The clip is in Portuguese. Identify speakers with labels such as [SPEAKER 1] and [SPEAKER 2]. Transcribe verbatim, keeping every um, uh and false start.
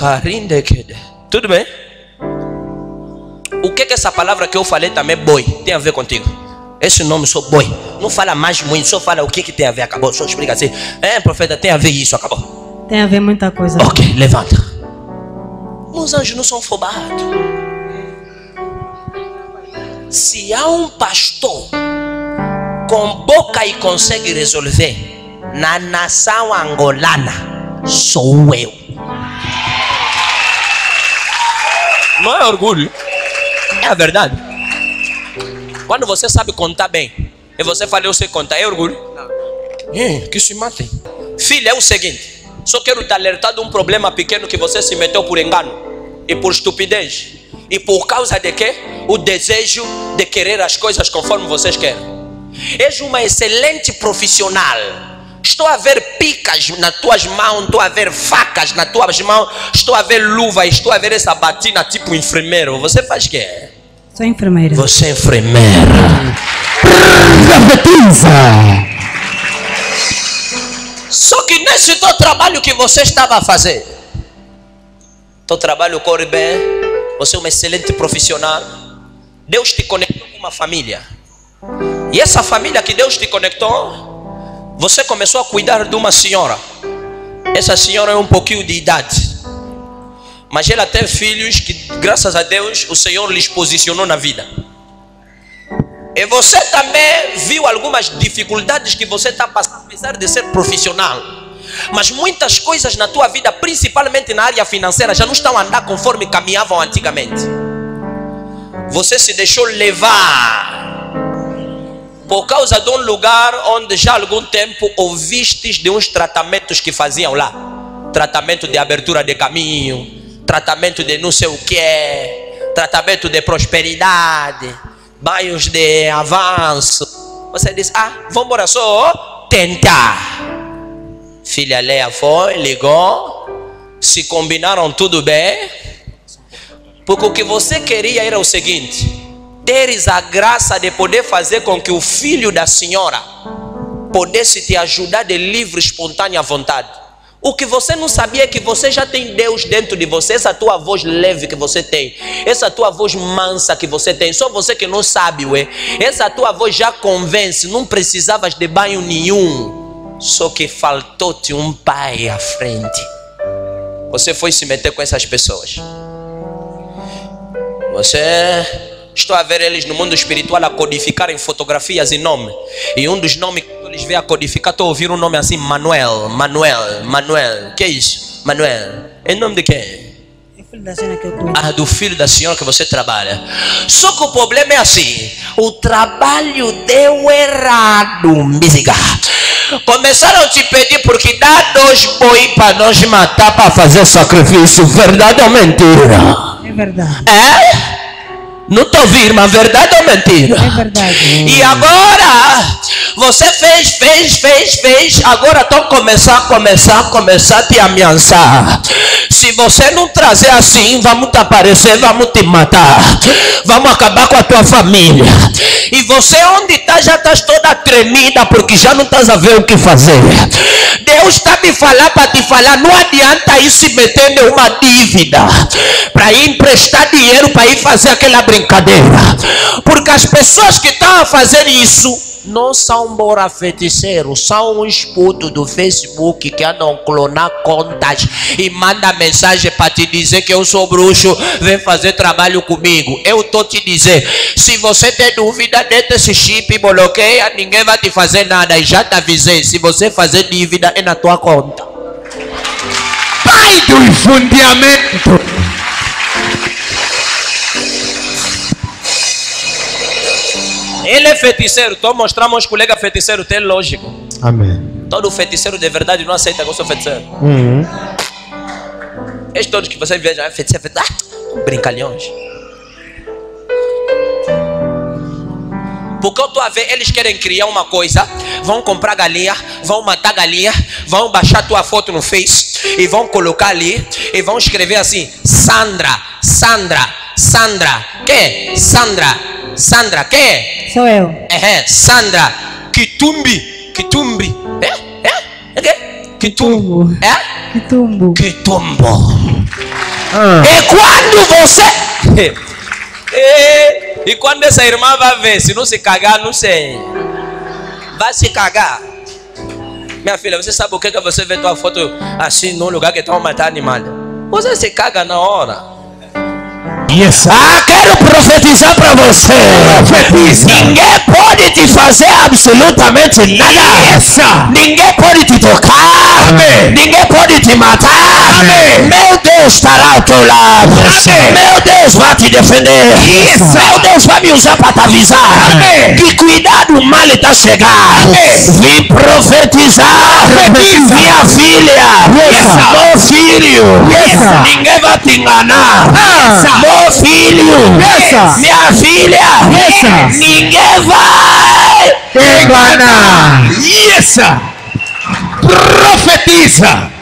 [SPEAKER 1] Tudo bem? O que que essa palavra que eu falei também, boi, tem a ver contigo? Esse nome, sou boi. Não fala mais muito, só fala o que que tem a ver, acabou. Só explica assim. É, profeta, tem a ver isso, acabou.
[SPEAKER 2] Tem a ver muita coisa.
[SPEAKER 1] Ok, levanta. Os anjos não são afobados. Se há um pastor com boca e consegue resolver na nação angolana, sou eu. Não é orgulho, é a verdade. Quando você sabe contar bem e você fala eu sei contar, é orgulho? É, que se matem. Filho, é o seguinte, só quero te alertar de um problema pequeno que você se meteu por engano e por estupidez. E por causa de quê? O desejo de querer as coisas conforme vocês querem. És uma excelente profissional. Estou a ver picas nas tuas mãos, estou a ver facas nas tuas mãos, estou a ver luva, estou a ver essa batina tipo enfermeiro. Você faz o quê?
[SPEAKER 2] Sou enfermeira.
[SPEAKER 1] Você é enfermeira. Só que nesse teu trabalho que você estava a fazer, teu trabalho corre bem, você é uma excelente profissional, Deus te conectou com uma família. E essa família que Deus te conectou, você começou a cuidar de uma senhora. Essa senhora é um pouquinho de idade, mas ela tem filhos que, graças a Deus, o Senhor lhes posicionou na vida. E você também viu algumas dificuldades que você está passando, apesar de ser profissional. Mas muitas coisas na tua vida, principalmente na área financeira, já não estão a andar conforme caminhavam antigamente. Você se deixou levar por causa de um lugar onde já há algum tempo ouvistes de uns tratamentos que faziam lá. Tratamento de abertura de caminho, tratamento de não sei o que, tratamento de prosperidade, banhos de avanço. Você diz, ah, vamos embora só tentar. Filha Leia foi, ligou, se combinaram tudo bem, porque o que você queria era o seguinte: teres a graça de poder fazer com que o filho da senhora pudesse te ajudar de livre, espontânea vontade. O que você não sabia é que você já tem Deus dentro de você. Essa tua voz leve que você tem, essa tua voz mansa que você tem, só você que não sabe, ué. Essa tua voz já convence, não precisavas de banho nenhum. Só que faltou-te um pai à frente. Você foi se meter com essas pessoas. Você... Estou a ver eles no mundo espiritual a codificarem fotografias e nomes. E um dos nomes que eles veem a codificar, estou a ouvir um nome assim, Manuel, Manuel, Manuel. Que é isso? Manuel. É nome de quem?
[SPEAKER 2] É filho da senhora que eu tô.
[SPEAKER 1] Ah, do filho da senhora que você trabalha. Só que o problema é assim: o trabalho deu errado, música. Começaram a te pedir porque dá dois boi para nós matar para fazer sacrifício. Verdade ou mentira?
[SPEAKER 2] É verdade.
[SPEAKER 1] É? Não estou ouvindo, mas verdade ou mentira?
[SPEAKER 2] É verdade.
[SPEAKER 1] E agora, você fez, fez, fez, fez. Agora estão começando, começar, começar a te ameaçar. Se você não trazer assim, vamos te aparecer, vamos te matar. Vamos acabar com a tua família. E você onde está já estás toda tremida, porque já não estás a ver o que fazer. Deus está me falando para te falar, não adianta ir se meter em uma dívida para ir emprestar dinheiro para ir fazer aquela brincadeira. Porque as pessoas que estão a fazer isso não são bora feiticeiros, são uns putos do Facebook que andam clonar contas e manda mensagem para te dizer que eu sou bruxo, vem fazer trabalho comigo. Eu estou te dizer, se você tem dúvida, deita esse chip, bloqueia, ninguém vai te fazer nada. E já te avisei, se você fazer dívida é na tua conta. Pai do infundiamento. Ele é feiticeiro. Estou mostrando aos colegas feiticeiros, tem lógico.
[SPEAKER 3] Amém.
[SPEAKER 1] Todo feiticeiro de verdade não aceita que eu sou feiticeiro.
[SPEAKER 3] Uhum.
[SPEAKER 1] Estes todos que vocês vejam, é feiticeiro, feiticeiro. Ah, brincalhões. Porque eu estou a ver, eles querem criar uma coisa, vão comprar galinha, vão matar galinha, vão baixar tua foto no Face e vão colocar ali e vão escrever assim: Sandra, Sandra, Sandra, que? Sandra. Sandra, quem é?
[SPEAKER 2] Sou eu.
[SPEAKER 1] É, Sandra Kitumbi. Kitumbi. É? É? É? Kitumbo. É?
[SPEAKER 2] Kitumbo.
[SPEAKER 1] Kitumbo.
[SPEAKER 3] Ah.
[SPEAKER 1] E quando você... e, e quando essa irmã vai ver, se não se cagar, não sei. Vai se cagar. Minha filha, você sabe o que é que você vê tua foto assim num lugar que estão matando animal? Você se caga na hora.
[SPEAKER 3] Yes.
[SPEAKER 1] Ah, quero profetizar para você.
[SPEAKER 3] Profetiza.
[SPEAKER 1] Ninguém pode te fazer absolutamente nada.
[SPEAKER 3] Yes.
[SPEAKER 1] Ninguém pode te tocar.
[SPEAKER 3] Amém.
[SPEAKER 1] Ninguém pode te matar.
[SPEAKER 3] Amém.
[SPEAKER 1] Meu Deus estará ao teu lado.
[SPEAKER 3] Amém.
[SPEAKER 1] Meu Deus vai te defender.
[SPEAKER 3] Yes.
[SPEAKER 1] Meu Deus vai me usar para te avisar.
[SPEAKER 3] Amém.
[SPEAKER 1] Que cuidado, o mal está chegando.
[SPEAKER 3] Amém.
[SPEAKER 1] Vim profetizar.
[SPEAKER 3] Profetiza.
[SPEAKER 1] Minha filha.
[SPEAKER 3] Yes.
[SPEAKER 1] Meu filho.
[SPEAKER 3] Yes.
[SPEAKER 1] Ninguém vai te enganar.
[SPEAKER 3] Ah.
[SPEAKER 1] Meu filho,
[SPEAKER 3] Yes.
[SPEAKER 1] minha filha,
[SPEAKER 3] Yes.
[SPEAKER 1] ninguém vai
[SPEAKER 3] Engana. Yes. Profetiza.